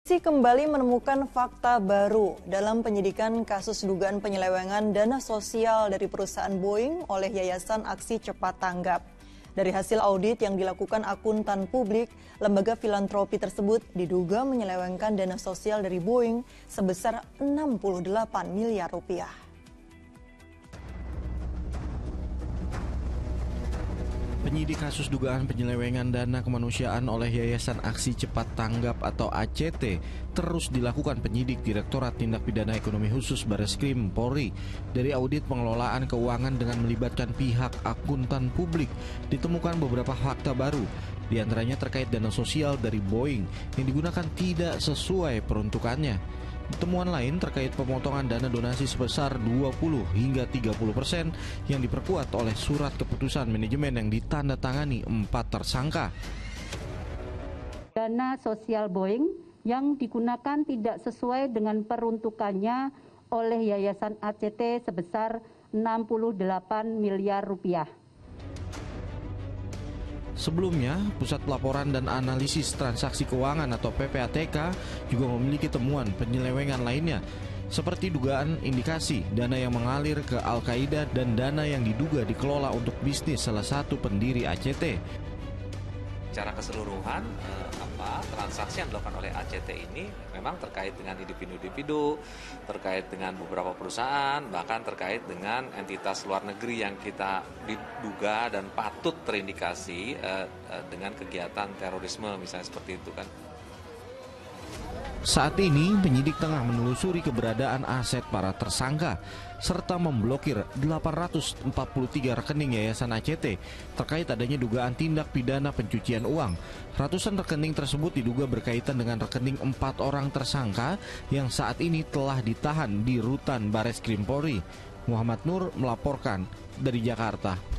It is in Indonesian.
Polisi kembali menemukan fakta baru dalam penyidikan kasus dugaan penyelewengan dana sosial dari perusahaan Boeing oleh Yayasan Aksi Cepat Tanggap. Dari hasil audit yang dilakukan akuntan publik, lembaga filantropi tersebut diduga menyelewengkan dana sosial dari Boeing sebesar 68 miliar rupiah. Penyidik kasus dugaan penyelewengan dana kemanusiaan oleh Yayasan Aksi Cepat Tanggap atau ACT terus dilakukan penyidik Direktorat Tindak Pidana Ekonomi Khusus Bareskrim Polri. Dari audit pengelolaan keuangan dengan melibatkan pihak akuntan publik, ditemukan beberapa fakta baru. Di antaranya terkait dana sosial dari Boeing yang digunakan tidak sesuai peruntukannya. Temuan lain terkait pemotongan dana donasi sebesar 20 hingga 30% yang diperkuat oleh surat keputusan manajemen yang ditandatangani 4 tersangka. Dana sosial Boeing yang digunakan tidak sesuai dengan peruntukannya oleh Yayasan ACT sebesar 68 miliar rupiah. Sebelumnya, Pusat Pelaporan dan Analisis Transaksi Keuangan atau PPATK juga memiliki temuan penyelewengan lainnya, seperti dugaan indikasi dana yang mengalir ke Al-Qaeda dan dana yang diduga dikelola untuk bisnis salah satu pendiri ACT. Secara keseluruhan, transaksi yang dilakukan oleh ACT ini memang terkait dengan individu-individu, terkait dengan beberapa perusahaan, bahkan terkait dengan entitas luar negeri yang kita diduga dan patut terindikasi dengan kegiatan terorisme, misalnya seperti itu kan. Saat ini, penyidik tengah menelusuri keberadaan aset para tersangka serta memblokir 843 rekening Yayasan ACT terkait adanya dugaan tindak pidana pencucian uang. Ratusan rekening tersebut diduga berkaitan dengan rekening 4 orang tersangka yang saat ini telah ditahan di Rutan Bareskrim Polri. Muhammad Nur melaporkan dari Jakarta.